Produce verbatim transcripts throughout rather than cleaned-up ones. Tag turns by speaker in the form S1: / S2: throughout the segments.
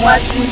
S1: mwasi.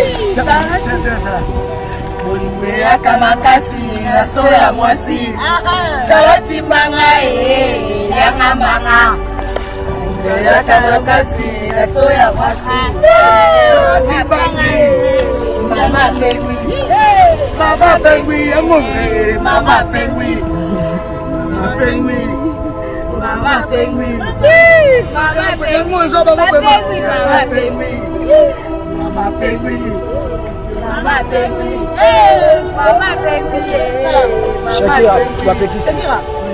S1: Bolingo ya kamakasi na soya mwasi. Charlotte mbanga e yanga mbanga. Bolingo ya kamakasi na soya mwasi. Charlotte mbanga e mama pengui. Mama pengui yango. Mama pengui. Mama pengui. Mama pengui. Mama pengui. Mama pengui. Mama pengui. Mama pengui. Eh, mama pengui.
S2: Shakira, tu vas péquer ici.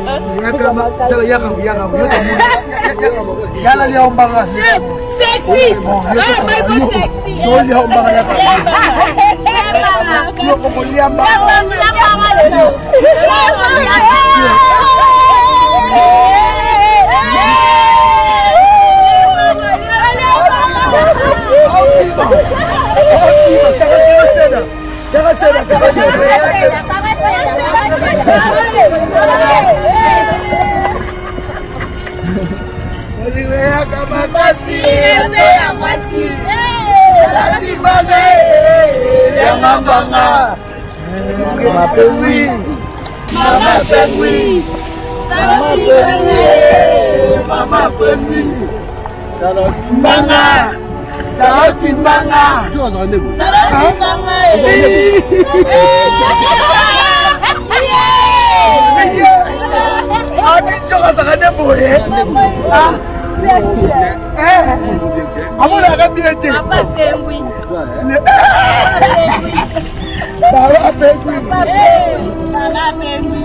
S1: Yala liya umbanga. Sexy. Ah, my God, sexy. Yo liya umbanga ya kaya. Yo como liya umbanga. Olivia kamakasi ya mwasi. Charlotte mbanga ya mbanga. Mama pengui. Mama pengui. Mama pengui. Mama pengui. Charlotte mbanga. Charlotte mbanga. Charlotte mbanga. Ami choka sakane boye. Ah. Eh. Amuna kabiyete.
S3: Papa pengui.
S1: Baba pengui.
S3: Papa pengui.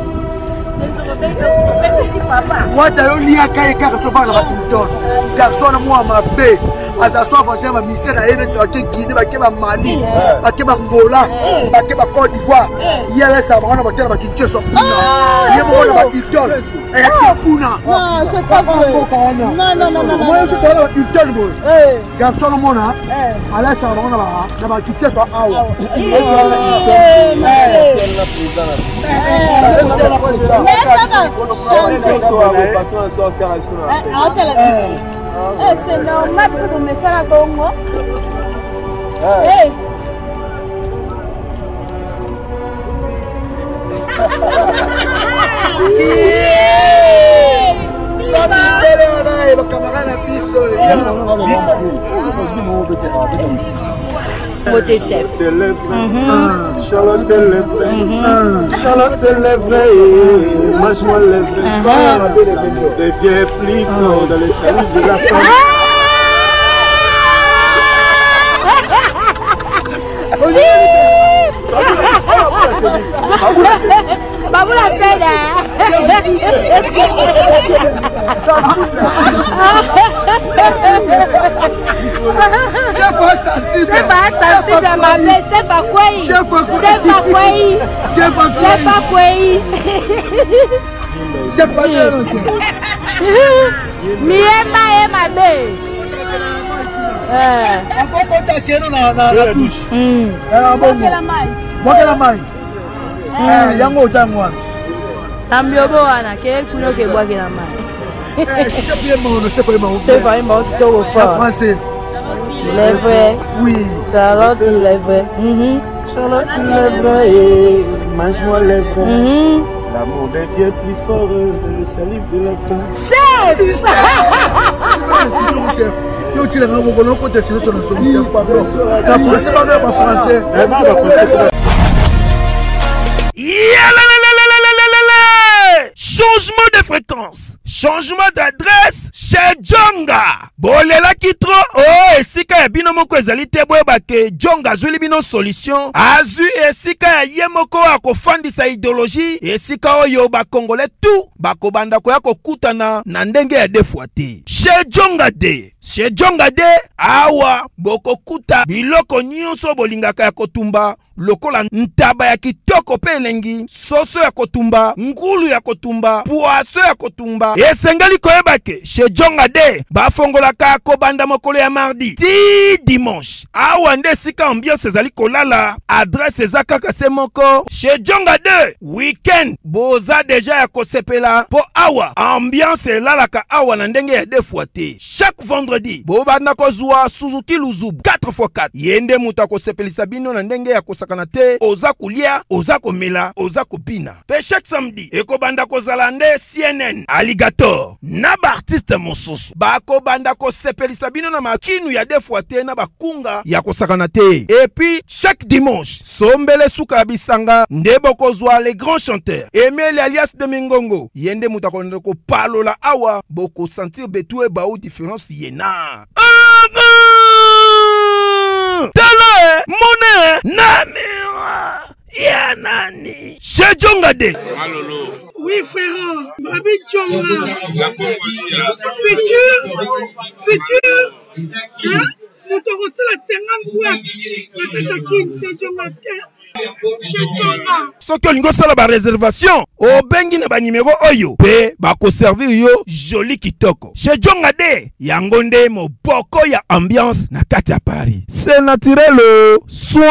S1: Wata yo liya kai ka so ba la puto. Garçon na moi ma be. Asa so fa chama misera ene to kini ba ke ba Mali, ba ke ba Angola, ba ke ba Côte d'Ivoire. Yele sa ba na ba ke ba kinche so kuna. Ye mo na ba idol. Eh kuna.
S3: Non, c'est pas vrai. Non non non non.
S1: Moi je te la idol boy. Eh, garçon mo na. Eh, ala sa ba na ba na ba kinche so awa.
S3: Eh, Eh, c'est normal que vous me faites la Congo. Eh. Beauté chef.
S2: Charlotte de lèvres, Charlotte de lèvres, mange-moi lèvres, deviens plus fort dans les saluts de la femme.
S3: Babu la seda.
S1: C'est pas sensible.
S3: C'est pas sensible, ma belle. C'est pas quoi. C'est pas quoi.
S1: C'est pas
S3: C'est pas quoi.
S1: C'est pas bien.
S3: Miema et ma belle.
S1: Eh. Encore potentiel na na la douche.
S3: Hum.
S1: Moi la maille. Moi la maille. Eh, yango tangwa.
S3: Ambiobo wana ke kuno ke bwa ke la maille.
S1: Eh, c'est bien mon, c'est pas mon.
S3: C'est pas mon qui au fort.
S1: Français.
S3: Il est vrai.
S1: Oui.
S3: Charlotte, il est vrai. Mhm.
S2: Charlotte, il est vrai, mange-moi lèvres.
S3: Mhm.
S2: L'amour devient plus fort, le salive de la femme.
S3: Chef!
S1: Yo, tu l'as vraiment bon, on peut te sur le solution. La français, pas français.
S4: Changement de fréquence, changement d'adresse chez Djonga. Bolela kitro, oh, esika ya bino moko ezali te boyeba ke Djonga azuli bino solution. Azu esika ya ye moko akofandisa idéologie, esika oyo ba Congolais tout bakobanda koya kokutana na ndenge ya defuate. Chez Djonga de, chez Djonga de, awa bokokuta biloko nyonso bolingaka ya kotumba. Lokola ntaba ya kitoko pe elengi, soso ya kotumba, ngulu ya kotumba, poaso ya kotumba. Esengeli koyeba ke chez Djonga de bafongolaka kobanda mokolo ya mardi ti dimanche. Awa nde sika ambiance ezali kolala, adresse eza kaka se moko. Chez Djonga de weekend boza deja ya kosepela po awa ambiance elalaka awa na ndenge ya defuate. Chaque vendredi mercredi bobanda kozwa Suzuki Luzubu quatre fois quatre yende muta kosepelisa bino na ndenge ya kosakana te oza kulia oza komela oza kopina pe chaque samedi ekobanda kozala nde C N N Alligator na ba artiste mosusu bakobanda kosepelisa bino na makinu ya defwa te na bakunga ya kosakana te et puis chaque dimanche sombele suka bisanga nde bokozwa les grands chanteurs Emile alias de Mingongo yende muta konde ko palola awa boko sentir betou e ba ou différence yena tala mone namira ya nani Chez Djonga de
S5: Malolo.
S6: Oui frère, Babi Djonga. Futur, futur. Hein? Nous t'avons reçu la cinquante boîtes. La Katakine, c'est Djonga. Chez Djonga.
S4: Soki olingo sala ba réservation o bengi na ba numéro oyo pe ba ko servir yo joli kitoko Chez Djonga de yango nde moboko ya ambiance na kati ya Paris. C'est naturel soit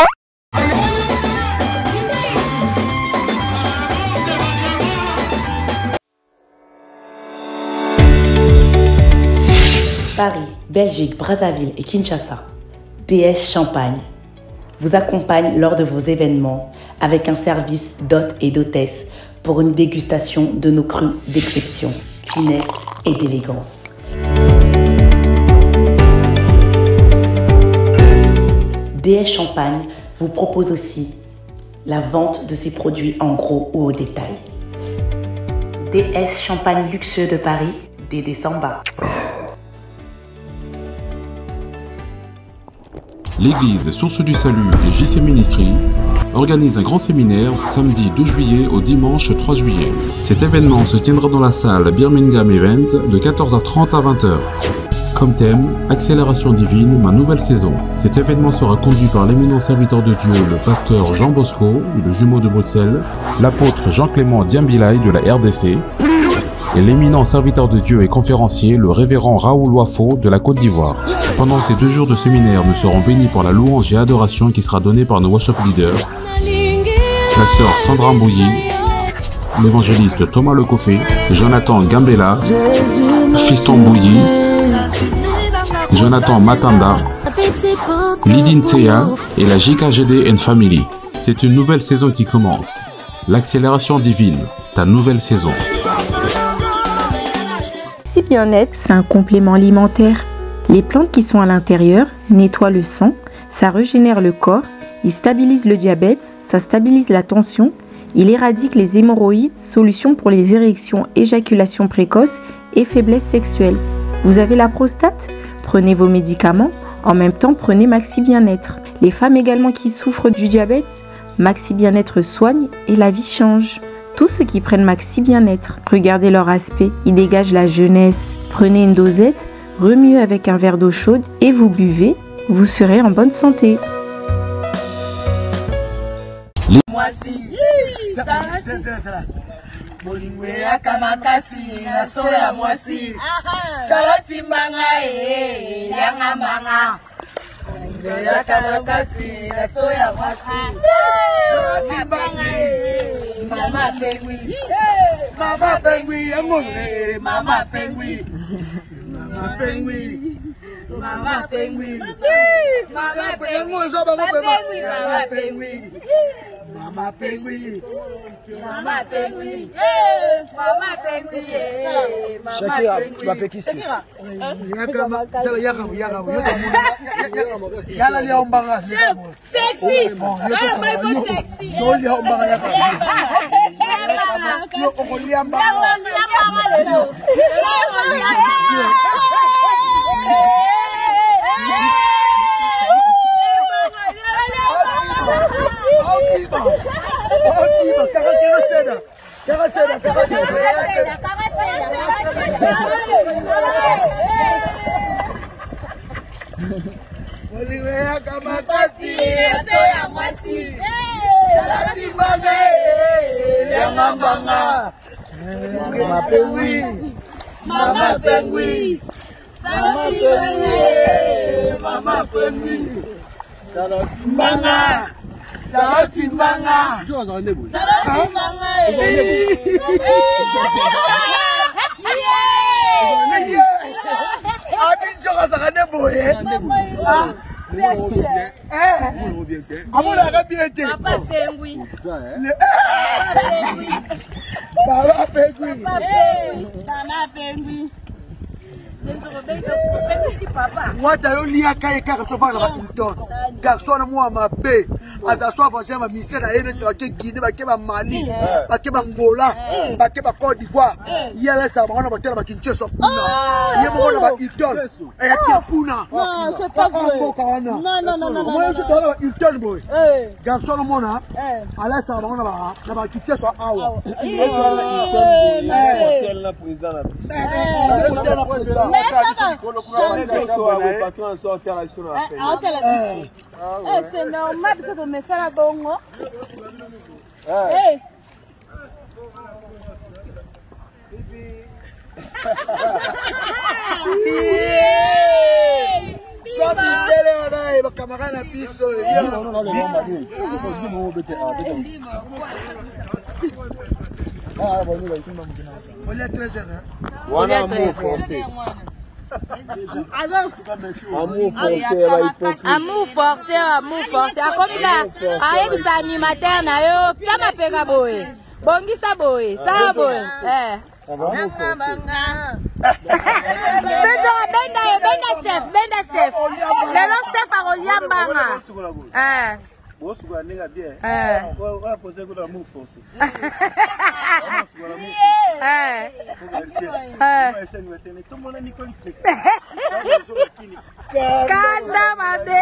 S7: Paris, Belgique, Brazzaville et Kinshasa, D S Champagne vous accompagne lors de vos événements avec un service d'hôtes et d'hôtesses pour une dégustation de nos crus d'exception, finesse et d'élégance. D S Champagne vous propose aussi la vente de ses produits en gros ou au détail. D S Champagne luxueux de Paris, Dédé Samba.
S8: L'église Source du Salut et J C Ministry organisent un grand séminaire samedi douze juillet au dimanche trois juillet. Cet événement se tiendra dans la salle Birmingham Event de quatorze heures trente à vingt heures. Comme thème, Accélération divine, ma nouvelle saison. Cet événement sera conduit par l'éminent serviteur de Dieu, le pasteur Jean Bosco, le jumeau de Bruxelles, l'apôtre Jean-Clément Diambilay de la R D C, et l'éminent serviteur de Dieu et conférencier, le révérend Raoul Wafo de la Côte d'Ivoire. Pendant ces deux jours de séminaire, nous serons bénis par la louange et adoration qui sera donnée par nos worship leaders, la sœur Sandra Mbouyi, l'évangéliste Thomas Lecoffé, Jonathan Gambela, Fiston Mbouyi, Jonathan Matanda, Lydine Tseya et la J K G D and Family. C'est une nouvelle saison qui commence. L'accélération divine, ta nouvelle saison.
S9: Si bien-être, c'est un complément alimentaire. Les plantes qui sont à l'intérieur nettoient le sang, ça régénère le corps, il stabilise le diabète, ça stabilise la tension, il éradique les hémorroïdes, solution pour les érections, éjaculation précoce et faiblesse sexuelle. Vous avez la prostate? Prenez vos médicaments, en même temps prenez Maxi Bien-être. Les femmes également qui souffrent du diabète, Maxi Bien-être soigne et la vie change. Tous ceux qui prennent Maxi Bien-être, regardez leur aspect, ils dégagent la jeunesse. Prenez une dosette, remuez avec un verre d'eau chaude et vous buvez, vous serez en bonne santé.
S1: Mama Pengui, Mama Pengui, Mama Pengui, Mama Pengui, Mama Pengui, Mama Pengui, Mama Pengui, Mama Pengui, Mama Pengui, Mama Pengui, Shakira, tu vas péquer ici. Yakama, yakama, yakama, yakama, yala liya umbanga. Sexy, yala mai ko sexy. No liya umbanga yakama. Yo ko liya umbanga. Oliwea kama kasi, soya mwasi, salati mbaga, lenga mbanga, Mama Pengui, Mama Pengui, salati mbaga, Mama Pengui, salati mbanga, salati mbanga, salati mbanga. Abidjan azakane boye. Ah. Amona bien été.
S3: Papa Pengui.
S1: Papa Pengui.
S3: Papa Pengui.
S1: Wata yo lia kaya kaka sofa na Hilton. Garçon moi ma be. Aza sofa jema misera ene to ke Guinée ba ke ba Mali, ba ke ba Angola, ba ke ba Côte d'Ivoire. Yele sa ba na ba tela ba Kinshasa kuna. Yemo na ba Hilton. Eh ya kuna.
S3: Non, c'est pas vrai. Non non non non.
S1: Moi je dois ba Hilton boy. Garçon moi na. Ala sa ba na ba na ba Kinshasa awa.
S2: Quel la président la.
S3: Mais ça va. Eh, c'est normal parce que me fait la bongo. Eh.
S1: So bindele wana e bakamara na biso. Non non non Ah, bon, nous, on est très heureux.
S2: Voilà un mot français.
S3: Amour forcé, amour forcé, amour forcé. Comme ça, aïe, ça animateur na yo, ça m'a fait gaboé. Bongi ça boé, ça boé. Eh. Benda, benda chef, benda chef. Le long chef a Oliambanga. Eh.
S2: Bon, c'est quoi, n'est-ce bien?
S3: Eh.
S2: On va poser quoi l'amour forcé.
S3: Eh. Kanda mabe.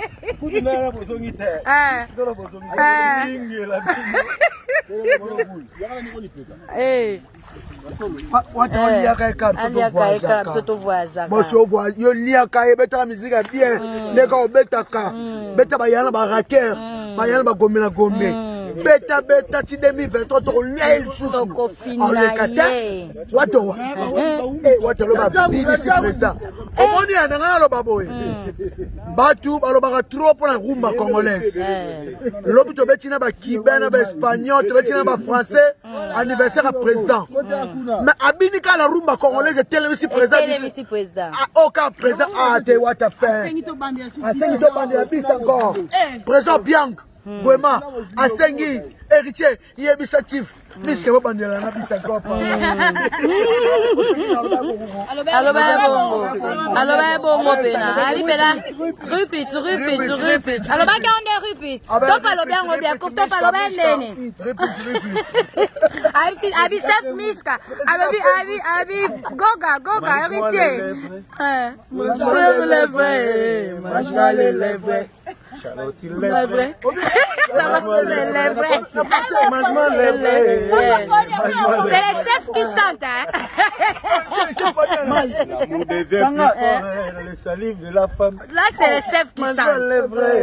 S3: Eh.
S1: Watu waliaka eka
S3: msoto voaza.
S1: Moso voa yo liaka e beta musique bien. Leka obeta ka. Beta bayana ba raker. Bayana ba gomela gombe. Beta beta ti deux mille vingt-trois to lel susu. Olekata. Watu wa. Eh watu lo ba bisi president. Omoni ananga lo baboy. Batu balo ba trop pour la rumba congolaise. Lobi to betina ba kibana ba espagnol, to betina ba français. Anniversaire à président. Mais Abinika la rumba congolaise est tellement si présent.
S3: Si président.
S1: Aucun président a été what a fait. Asengi to bande la bis encore. Président Biang. Vraiment. Asengi héritier yebissatif. Miske ba bande la bis encore.
S3: Allo ba bongo. Allo ba bongo pena. Ali pena. Repeat, repeat, repeat. Allo ba ka on repeat. Top allo bien on bien. Top allo ba ndene. Abi abi chef Miska. Allo bi abi abi goga goga héritier. Eh. Moi les vrais. Moi les lèvres.
S2: Charlotte il
S3: est vrai. Charlotte il est vrai. C'est les chefs qui chantent, hein.
S2: L'amour devient plus fort, les salives de la femme.
S3: Là, c'est les chefs qui chantent.
S2: Charlotte il est vrai.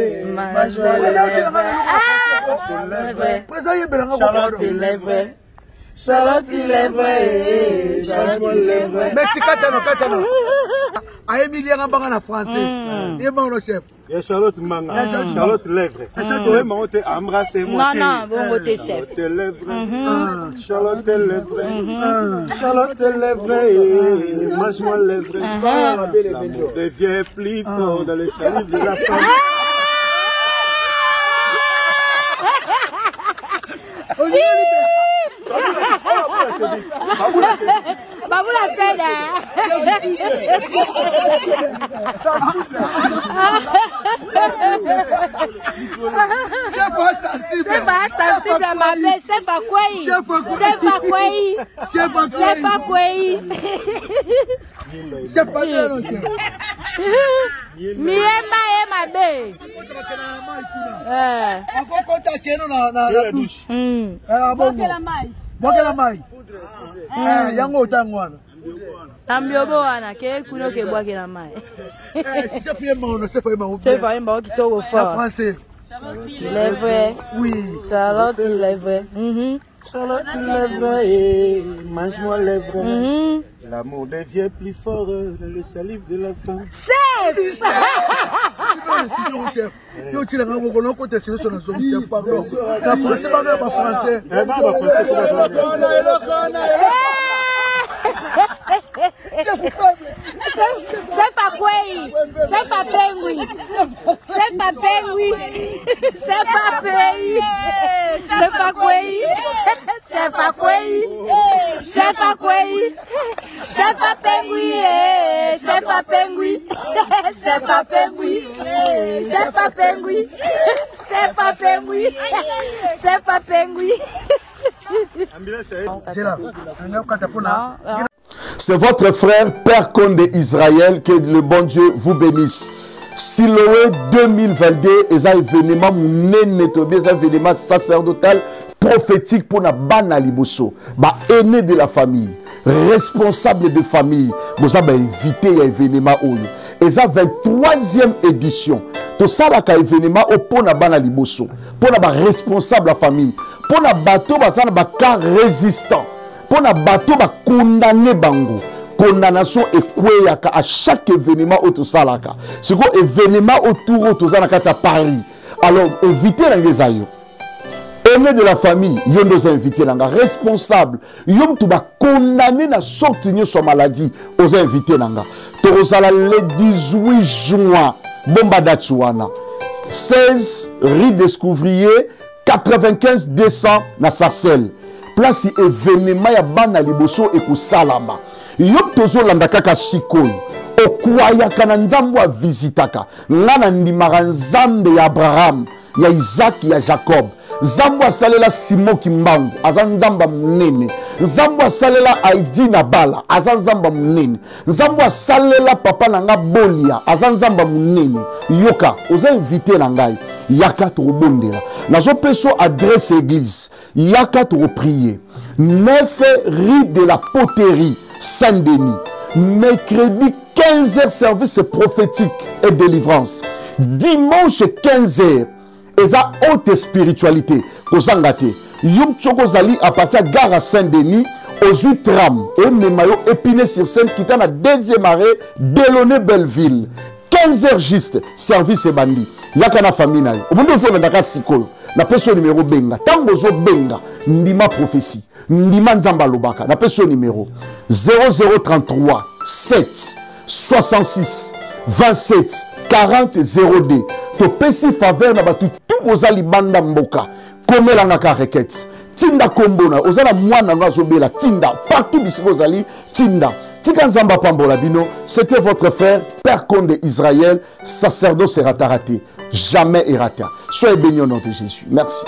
S3: Charlotte il est vrai. Charlotte il est vrai. Charlotte il est vrai.
S1: Merci Katano Katano. A Emilia Rambanga na français. Et bon le chef.
S2: Et Charlotte Manga. Charlotte lèvre. Charlotte on te embrasser moi.
S3: Non non, bon côté chef.
S2: Charlotte lèvre. Charlotte lèvre. Charlotte lèvre. Mange-moi lèvre. L'amour devient plus fort dans les salives de la femme.
S3: Babula seda.
S1: Chef sensible.
S3: Chef sensible ma belle, chef à quoi? Chef à quoi?
S1: Chef
S3: à quoi?
S1: Chef pas non chef.
S3: Miema e ma belle.
S1: Eh. Encore contacter na na la douche.
S3: Hmm.
S1: Ah bon. Boke la mai. Eh yango utangwana.
S3: Tambiobo wana ke kuno ke boke la mai.
S1: Eh si chef yema on chef yema.
S3: Chef yema kitoko fort.
S1: Français.
S3: Il est vrai.
S1: Oui.
S3: Charlotte, il est vrai. Mhm.
S2: Charlotte, il est vrai. Mange-moi les vrais. L'amour devient plus fort dans le salive de la femme.
S3: Chef!
S1: Chef. Yo tu l'as rencontré non côté sur son zone chef pardon. La français pas pas français.
S2: Eh pas français.
S3: Chef à Kwei. Chef à Pengui. Chef à Pengui. Chef à Pengui. Chef à Kwei. Chef à Kwei. Chef à Kwei. Chef à Pengui. Chef à Pengui. Chef à Pengui. Chef à Pengui. Chef à Pengui. Chef à Pengui.
S5: C'est votre frère, Père Condé Israël, que le bon Dieu vous bénisse. Siloé deux mille vingt-deux, et un événement un événement sacerdotal prophétique pour la bana liboso, ba aîné de la famille, responsable de famille, vous avez invité à événement oyo. Et ça vingt-troisième édition. Tout ça là ka événement au pour la bana liboso, pour la responsable de la famille, pour la bateau ba ça ba cas résistant. Pour na bateau ba condamné bango condamnation et quoi à chaque événement au tout ça là c'est quoi événement autour autour ça à Paris alors éviter les aïeux aîné de la famille yon nous invité nanga responsable yon tu ba condamné na sorte ni sur maladie aux invités nanga to sala le dix-huit juin bomba datsuana seize rue Descouvrier quatre-vingt-quinze deux cents na Sarcelles place événement ya bana liboso et ku salama yop tozo landa kaka sikoyo okwaya kana nzambo a visitaka ngana ndimaka nzambe ya Abraham ya Isaac ya Jacob nzambo asalela Simon Kimbangu aza nzamba munene nzambo asalela Aidi na Bala aza nzamba munene nzambo asalela papa nanga Bolia aza nzamba munene yoka oza invité na ngai yaka to bondela nazo peso adresse église yaka to prier neuf rue de la Poterie Saint-Denis mercredi quinze heures service prophétique et délivrance dimanche quinze heures et ça haute spiritualité kozangate yum chokozali à partir de gare à Saint-Denis aux huit tram et memayo Épinay sur Seine qui est à deuxième arrêt Delaunay Belleville quinze heures juste service et bandi yakana famille na yo omundo zo ndaka sikoyo na peso numéro benga tango zo benga ndima prophétie ndima nzamba lobaka na peso numéro zéro zéro trente-trois sept soixante-six vingt-sept quarante zéro deux to pesi faveur na batu tout ozali banda mboka komelanga ka requête tinda kombona ozala mwana ngazobela tinda partout bisiko ozali tinda tika nzamba pambola bino. C'était votre frère Père Condé Israël, sacerdoce sera raté, jamais errata. Soyez bénis au nom de Jésus. Merci.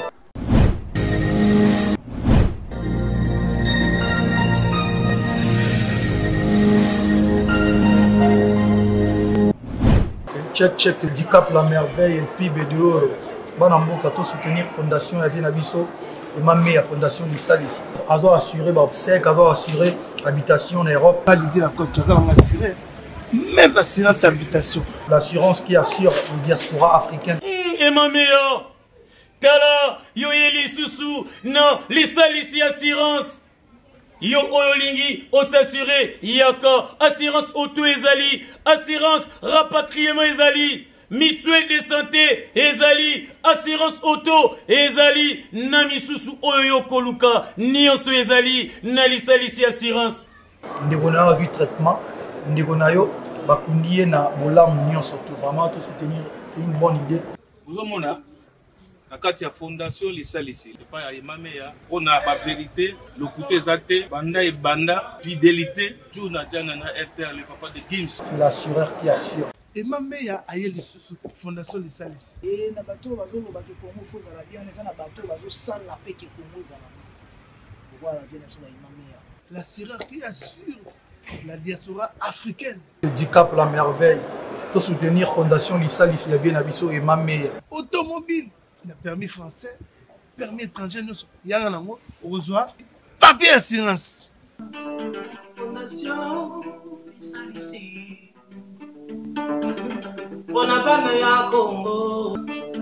S1: Check, check, c'est Dicap la merveille et P I B de Oro. Banamboka, tout soutenir Fondation Yavina Bisso et ma meilleure Fondation du Sal ici. Azo assuré obsèque, azo assuré habitation en Europe.
S10: Pas dit la cause, nous allons assurer. Même l'assurance habitation.
S1: L'assurance qui assure la diaspora africaine.
S11: Et ma meilleure, Tala, yo yeli susu, non, les Sal ici assurance. Yo oyolingi, o s'assurer, yaka, assurance auto ezali, assurance rapatriement ezali. Mutuelle de santé, ezali, assurance auto, ezali, nami susu oyo koluka, nyonso ezali, nali salisi assurance.
S1: Ndeko na vu traitement, ndeko na yo, bakundiye na bolamu nyonso to vraiment te soutenir, c'est une bonne idée.
S12: Vous avez na kati ya fondation lisalisi pas ya imame ya on a la vérité le côté exact banda et banda fidélité tout na jana na R T R le papa de Gims
S1: c'est l'assureur qui assure.
S10: Et ma mère a eu la fondation de Salis.
S13: Et na bateau bazo lo bateau Congo faut za la bien na na bateau bazo sans la paix que Congo za la bien. Pourquoi la vie nationale ma mère.
S10: L'assureur qui assure la diaspora africaine.
S1: Dicap la merveille. Tout soutenir fondation Lisalis ya Viena Bisso et ma mère.
S10: Automobile, le permis français, permis étranger nous y a un mot au revoir papier assurance.
S14: Fondation Lisalis. Bonabana ya Congo,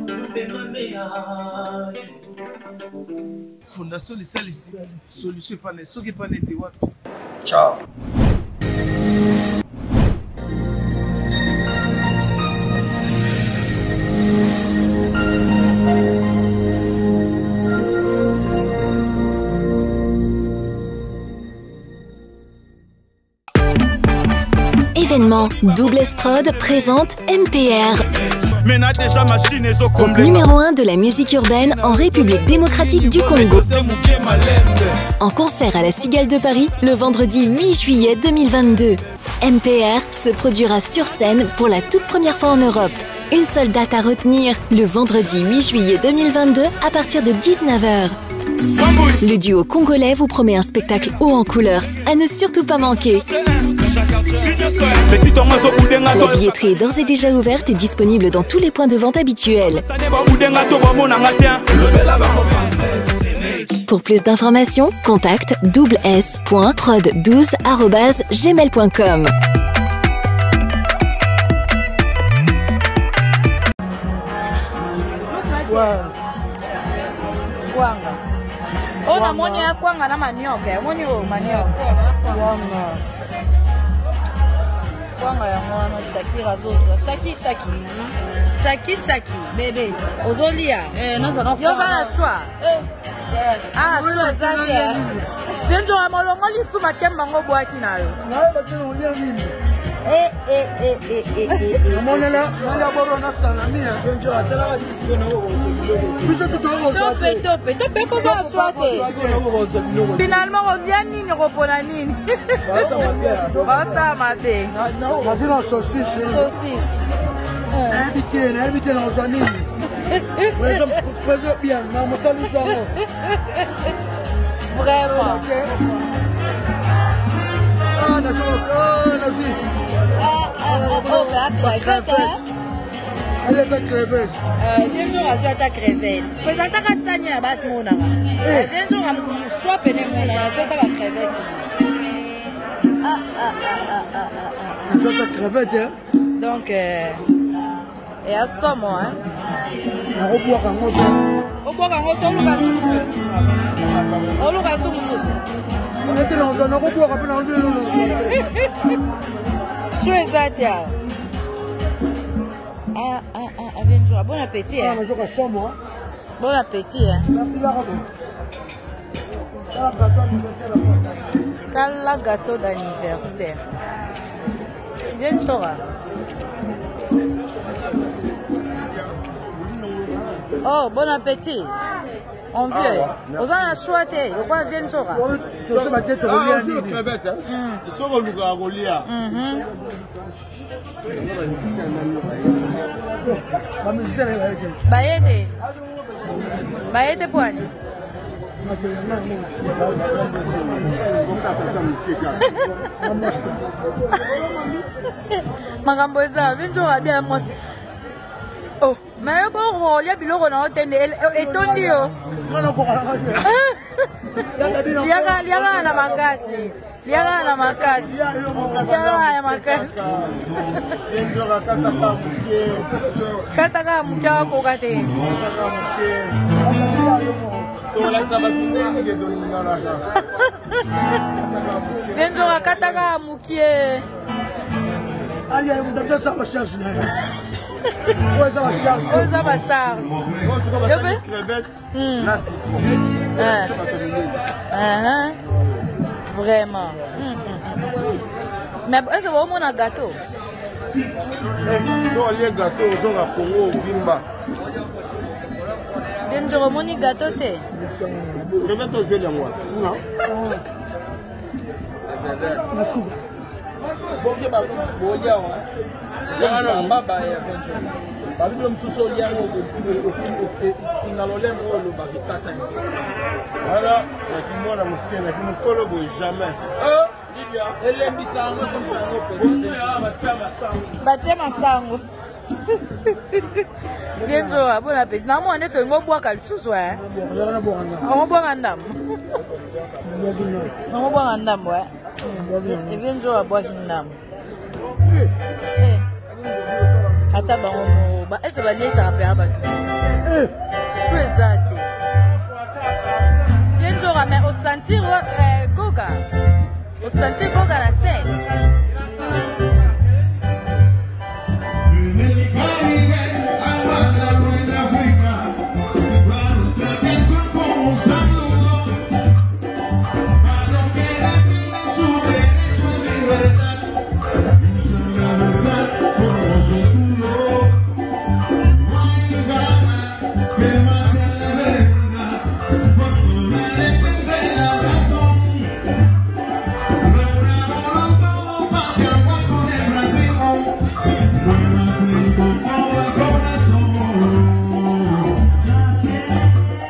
S10: Fondation Lisalis, solution pas ne, ce qui pas n'était wapi.
S1: Ciao.
S15: ans, Double S Prod présente M P R. Numéro un de la musique urbaine en République démocratique du Congo. En concert à la Cigale de Paris le vendredi huit juillet deux mille vingt-deux. M P R se produira sur scène pour la toute première fois en Europe. Une seule date à retenir, le vendredi huit juillet deux mille vingt-deux à partir de dix-neuf heures. Le duo congolais vous promet un spectacle haut en couleur, à ne surtout pas manquer. La billetterie est d'ores et déjà ouverte et disponible dans tous les points de vente habituels. Pour plus d'informations, contacte double s point prod douze arobase gmail point com.
S3: Kwanga. Oh, na moni ya kwanga na manioke. Moni o manioke. Kwanga. Kwanga ya mwana Shakira zozo. Shaki Shaki. Shaki Shaki. Bébé. Ozolia. Eh, non ça non. Yo va la choix. Eh. Ah, choix Zambia. Benjo amolongo lisu makemba ngo bwaki nayo.
S1: Na ba tino olia nini?
S3: Eh eh eh eh eh eh.
S1: Monela, mala boro na salamia. Benjo atala ba tisiko na wo zo biloko. Bisa to to zo.
S3: Tope tope tope ko za swate. Finalement on vient nini repona nini?
S1: Basa mabe.
S3: Basa mabe.
S1: Non, on va dire saucisse.
S3: Saucisse.
S1: Habité, habité dans un nini. Ouais, ça présente bien. Non, moi salut ça.
S3: Vraiment.
S1: Ah, na ah, na vie.
S3: Ah, ah, oh, la crevette, hein?
S1: Elle est ta crevette.
S3: Euh, bien sûr, on a ta crevette. Présente ta castagne à battre mon âme. Bien sûr, on soit péné mon âme, on ta crevette. Ah, ah, ah, ah, ah, ah.
S1: On ta crevette, hein?
S3: Donc, euh, et à ça, moi, hein?
S1: On va boire un mot.
S3: On va boire un mot, on va boire un mot. On va boire un mot.
S1: On était dans un euro pour rappeler l'enlever le nom.
S3: Chouette Zatia. Ah, ah, ah, Avenjoa. Bon appétit.
S1: Ah, mais je ressens moi.
S3: Bon appétit. Quel gâteau d'anniversaire. Avenjoa. Oh, bon appétit. On veut. Aux gens à choisir. Au quoi vient Chora?
S1: Je sais pas que tu
S2: reviens. Ah, c'est le crevette. Ils sont au Louga à Rolia.
S3: Bayete. Bayete poani. Magambo eza, vient Chora bien moi. Oh, mais bon, il y a biloko na otende etondi yo. Lianga lianga na makasi. Lianga na makasi. Lianga na makasi. Kata ka mukia ko kate. Benjo kata ka mukie.
S1: Ali ya mdada sa bashage na.
S3: Ouais, ça va charge. Ouais, ça va charge.
S2: Je vais crevette. Là,
S3: c'est vraiment. Mais est-ce que vous avez un gâteau?
S2: J'ai un gâteau, j'ai un fongo, bimba.
S3: J'ai un gâteau.
S2: Crevette au jeu de moi. Non.
S1: Merci.
S16: Bonke ba kusiboya wa. Yana baba ya benjo. Babi lo msuso yango sinalole mo lo bakitata ni.
S2: Voilà, yakimona mutike na kimukolo bo jamais.
S16: Eh, Lydia, elle mbisa ngo comme ça ngo pe.
S3: Batia masango. Benjo, bon appétit. Na mo ane so ngo bwa kalisusu eh. On boit ndam. On boit ndam ouais. Et Benjo a boire ndam. Eh. Ata ba mo ba ese ba ni sa pe ba. Eh. Chouezate. Benjo a mais au sentir euh, Goga. Au sentir Goga la scène.